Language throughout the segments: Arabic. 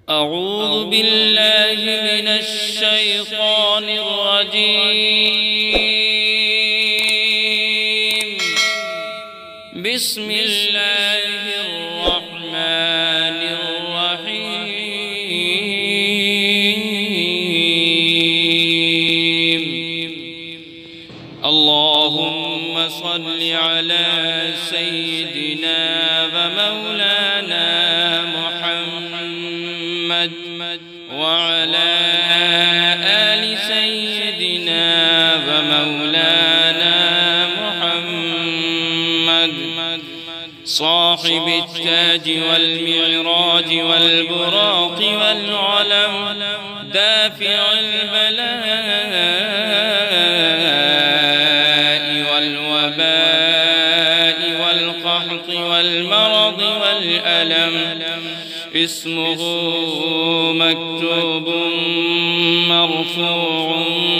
أعوذ بالله من الشيطان الرجيم. بسم الله الرحمن الرحيم. اللهم صل على سيدنا ومولانا محمد وعلى آل سيدنا ومولانا محمد صاحب التاج والمعراج والبراق والعلم دافع البلاء والوباء والقحط والمرض والألم. اسمه مكتوب مرفوع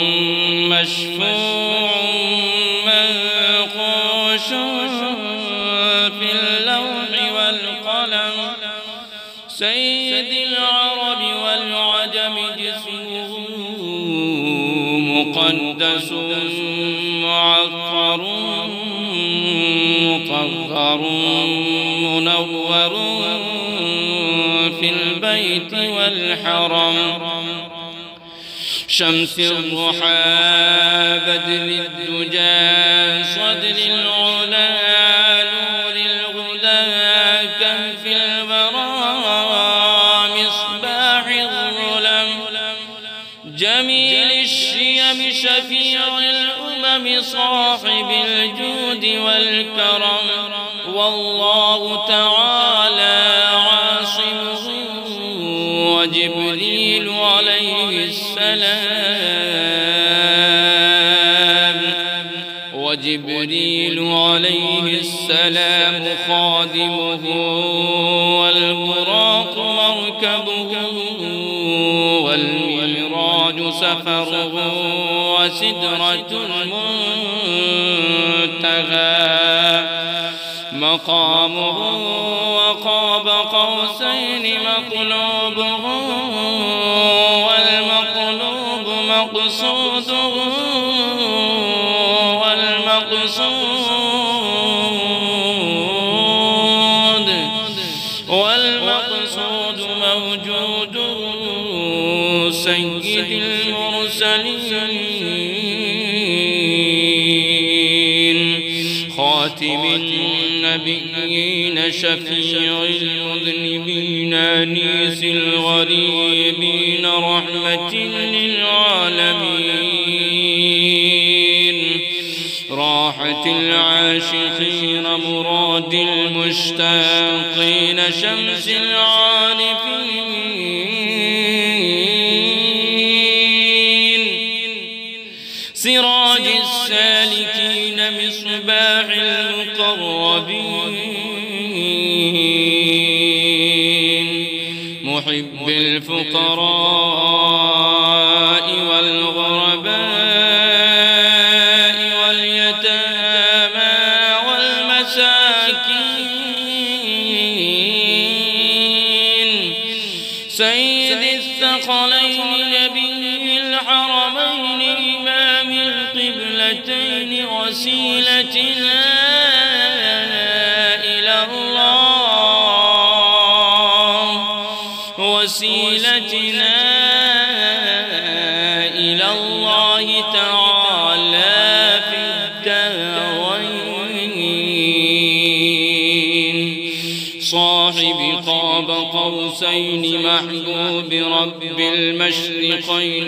مشفوع منقوش في اللوح والقلم. سيد العرب والعجم جسمه مقدس معطر مطهر منور في البيت والحرم. شمس الضحى بدر الدجى صدر العلا نور الهدى كهف البراء مصباح الظلم. جميل الشيم شفيع الأمم صاحب الجود والكرم. والله تعالى عاصمه وجبريل عليه السلام خادمه والبراق مركبه والمعراج سفره وسدرة المنتهى مقامه. وقاب قوسين مقلوبه والمقلوب مقصوده والمقصود موجوده سيد المرسلين خاتم النبيين شفيع المذنبين أنيس الغريبين رحمة للعالمين راحة العاشقين مراد المشتاقين شمس العارفين سراج السالكين مصباح المقربين محب الفقراء والغرباء واليتامى والمساكين سيد الثقلين نبي الحرمين إمام القبلتين وسيلتنا إلى الله وسيلتنا إلى الله تعالى في الدارين صاحب قاب قوسين محبوب رب المشرقين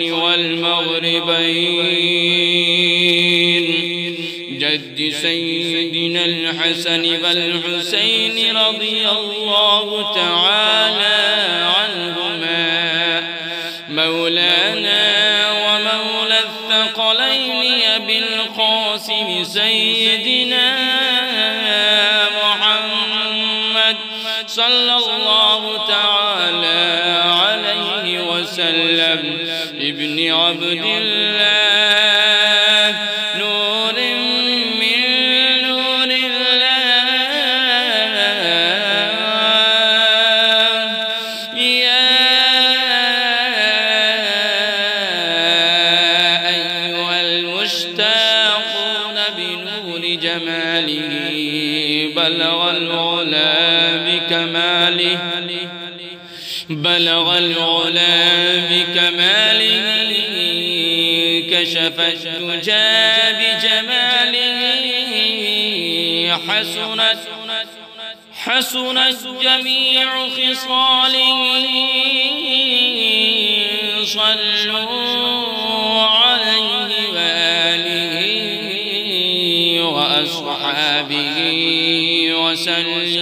والمغربين جد سيدنا الحسن والحسين رضي الله تعالى عنهما مولانا ومولى الثقلين أبي القاسم سيدنا محمد صلى الله تعالى عليه وسلم ابن عبد الله نور من نور الله يا بلغ العلا بكماله بلغ العلا بكماله كشف الدجى بجماله حسنت جميع خصاله صلوا عليه وآله وأصحابه وسلم